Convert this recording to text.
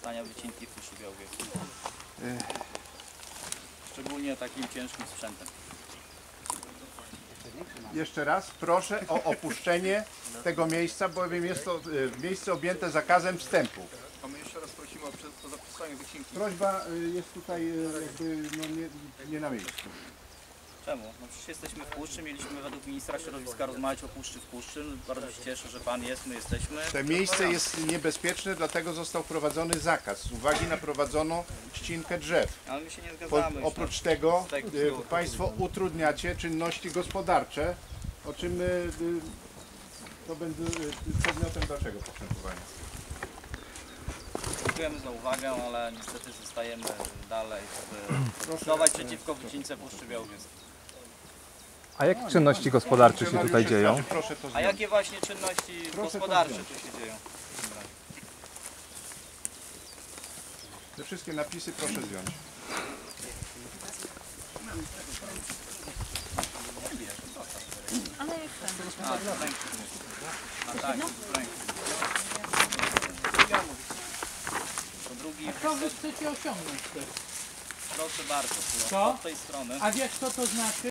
wykorzystania wycinki Puszczy Białowieskiej. Szczególnie takim ciężkim sprzętem. Jeszcze raz proszę o opuszczenie tego miejsca, bowiem jest to miejsce objęte zakazem wstępu. A my jeszcze raz prosimy o zapisanie wycinki. Prośba jest tutaj jakby nie na miejscu. Czemu? No przecież jesteśmy w Puszczy, mieliśmy według ministra środowiska rozmawiać o Puszczy w Puszczy. Bardzo się cieszę, że Pan jest, my jesteśmy. To miejsce jest niebezpieczne, dlatego został wprowadzony zakaz z uwagi na prowadzoną ścinkę drzew. Ale my się nie zgadzamy. Oprócz tego Państwo utrudniacie czynności gospodarcze, o czym to będzie przedmiotem dalszego postępowania. Dziękujemy za uwagę, ale niestety zostajemy dalej, żeby protestować przeciwko wycince Puszczy Białowieskiej. A jakie czynności gospodarcze się tutaj dzieją? Proszę to A zdjąć. jakie właśnie czynności gospodarcze tu się dzieją? Te wszystkie napisy proszę zdjąć. A, w ręku. A tak, w ręku. To drugi, Co wy chcecie osiągnąć też? proszę bardzo, Co? od tej strony. A wiesz co to znaczy?